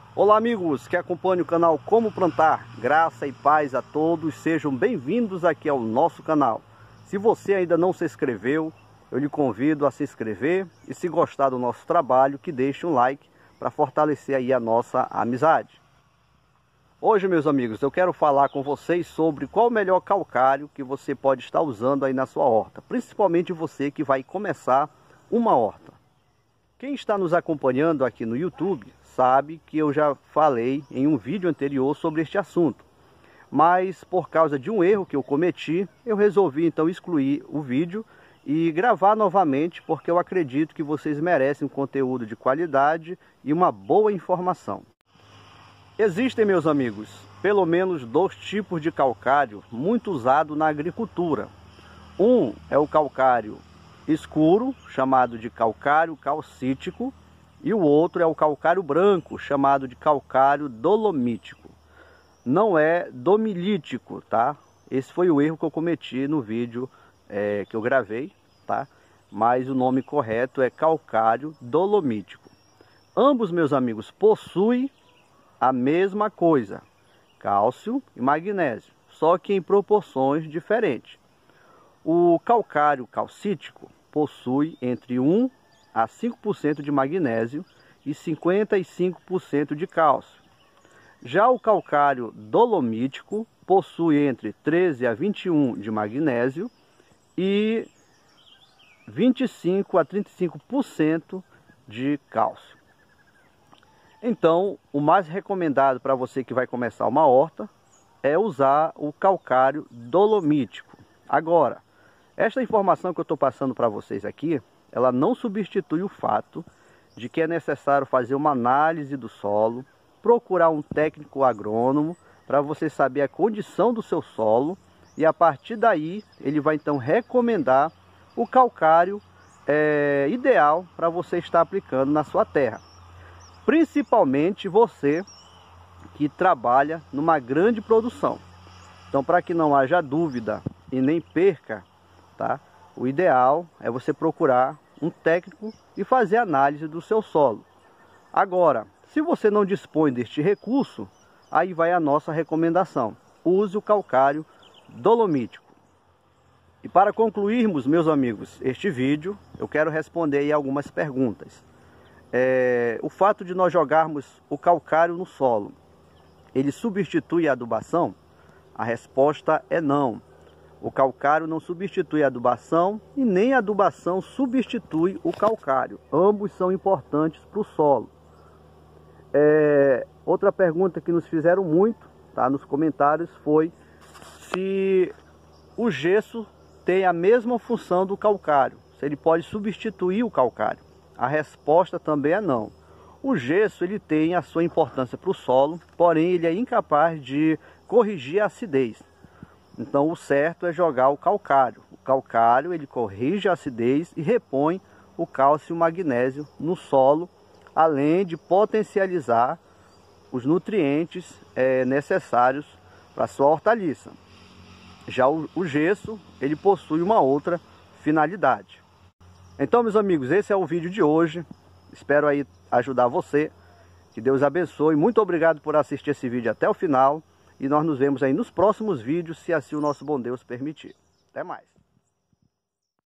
Olá amigos que acompanham o canal Como Plantar, graça e paz a todos, sejam bem-vindos aqui ao nosso canal. Se você ainda não se inscreveu, eu lhe convido a se inscrever e se gostar do nosso trabalho, que deixe um like para fortalecer aí a nossa amizade. Hoje, meus amigos, eu quero falar com vocês sobre qual o melhor calcário que você pode estar usando aí na sua horta, principalmente você que vai começar uma horta. Quem está nos acompanhando aqui no YouTube sabe que eu já falei em um vídeo anterior sobre este assunto, mas por causa de um erro que eu cometi, eu resolvi então excluir o vídeo e gravar novamente, porque eu acredito que vocês merecem um conteúdo de qualidade e uma boa informação. Existem, meus amigos, pelo menos dois tipos de calcário muito usado na agricultura. Um é o calcário escuro, chamado de calcário calcítico, e o outro é o calcário branco, chamado de calcário dolomítico. Não é domilítico, tá? Esse foi o erro que eu cometi no vídeo que eu gravei, tá? Mas o nome correto é calcário dolomítico. Ambos, meus amigos, possuem a mesma coisa, cálcio e magnésio, só que em proporções diferentes. O calcário calcítico possui entre 1 a 5% de magnésio e 55% de cálcio. Já o calcário dolomítico possui entre 13 a 21 de magnésio e 25 a 35% de cálcio. Então, o mais recomendado para você que vai começar uma horta é usar o calcário dolomítico. Agora, esta informação que eu estou passando para vocês aqui, ela não substitui o fato de que é necessário fazer uma análise do solo, procurar um técnico agrônomo para você saber a condição do seu solo, e a partir daí ele vai então recomendar o calcário ideal para você estar aplicando na sua terra. Principalmente você que trabalha numa grande produção. Então, para que não haja dúvida e nem perca, tá? O ideal é você procurar um técnico e fazer análise do seu solo. Agora, se você não dispõe deste recurso, aí vai a nossa recomendação: use o calcário dolomítico. E para concluirmos, meus amigos, este vídeo, eu quero responder aí algumas perguntas. O fato de nós jogarmos o calcário no solo, ele substitui a adubação? A resposta é não. O calcário não substitui a adubação e nem a adubação substitui o calcário. Ambos são importantes para o solo. Outra pergunta que nos fizeram muito, tá, nos comentários, foi se o gesso tem a mesma função do calcário, se ele pode substituir o calcário. A resposta também é não. O gesso ele tem a sua importância para o solo, porém ele é incapaz de corrigir a acidez. Então o certo é jogar o calcário. O calcário ele corrige a acidez e repõe o cálcio e o magnésio no solo, além de potencializar os nutrientes necessários para a sua hortaliça. Já o gesso ele possui uma outra finalidade. Então, meus amigos, esse é o vídeo de hoje. Espero aí ajudar você. Que Deus abençoe. Muito obrigado por assistir esse vídeo até o final. E nós nos vemos aí nos próximos vídeos, se assim o nosso bom Deus permitir. Até mais.